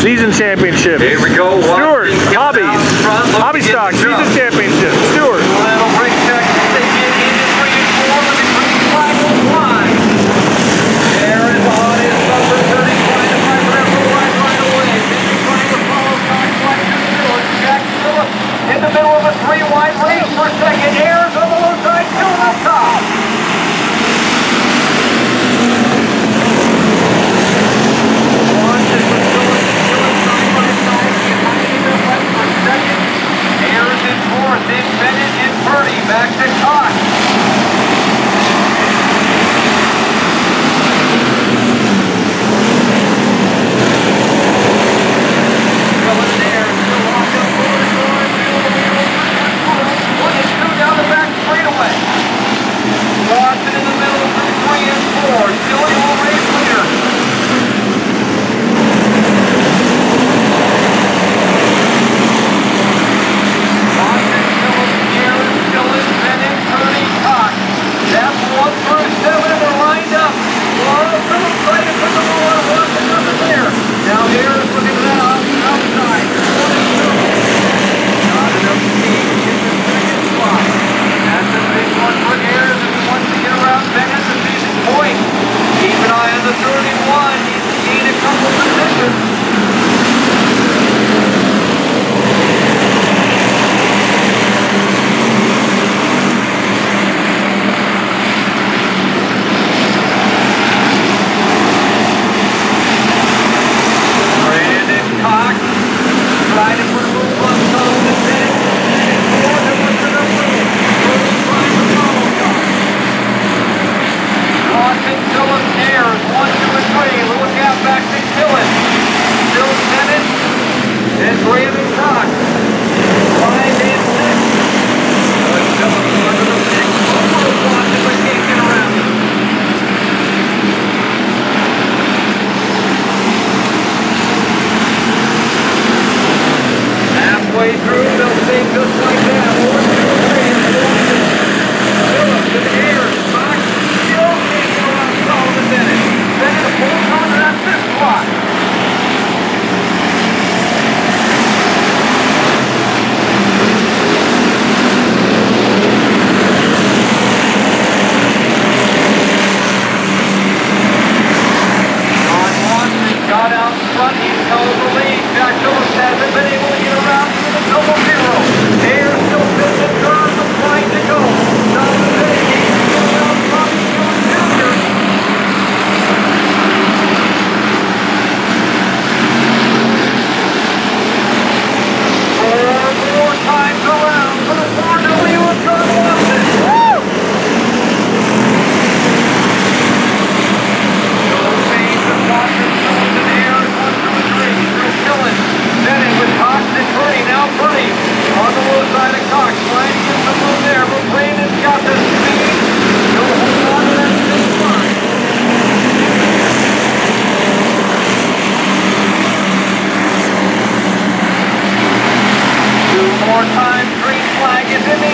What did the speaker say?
Season championship. Here we go. Stewart, Hobby Stock, season championship. Stewart. Little brake check. They get into 3 and 4. Let me bring the flag on line. There is on his number 30. Trying to find Rebel right away. Maybe trying to follow Cox like to Stewart. Jack Phillips in the middle of a 3-wide race for second. Ayers on the low side. Still on top. Then Bennett and Purdy back to Cox. Going there, still locked up forward, going, 1 and 2 down the back straightaway. Lawson in the middle through 3 and 4. Still able to race leader. That's 1 through 7, they're lined up. Phillips right in front of the wall, Watson nothing there. Now here's looking for that outside. 1 and 2. Not enough speed to get the second spot. That's a big one for Ayers if he wants to get around Bennett to see his point. Keep an eye on the 31, needs to gain a couple of positions. Trying to put a little bump on the pin. Lawson, Phillips, Ayers, 1, 2, and 3. Little gap back to Killen. Still Bennett and Graham and Cox. 5 and 6. Phillips under the 6. Almost Lawson, but can't get around him. Halfway through, they'll stay just like that. 1, 2, 3, and 4. Phillips and Ayers, Cox still can't get around Sullivan Bennett. Bennett holds on to that 5th spot. John Watson got out in front. He's held the lead. Jack Phillips hasn't been able to get around to the double zero. Ayers still fits the curve of trying to go. Sullivan Bennett needs to get around Bobby Jones Jr. 4 more times around for the 4W of John Watson. Woo! Phillips fades and Watson, Phillips and Ayers, 1 through 3. Through Killen. Bennett with Cox and Purdy. Now Purdy on the low side of Cox. Trying to get some room there, but Brandon's got the speed. He'll hold on to that 6th spot. 2 more times. Green flag is in the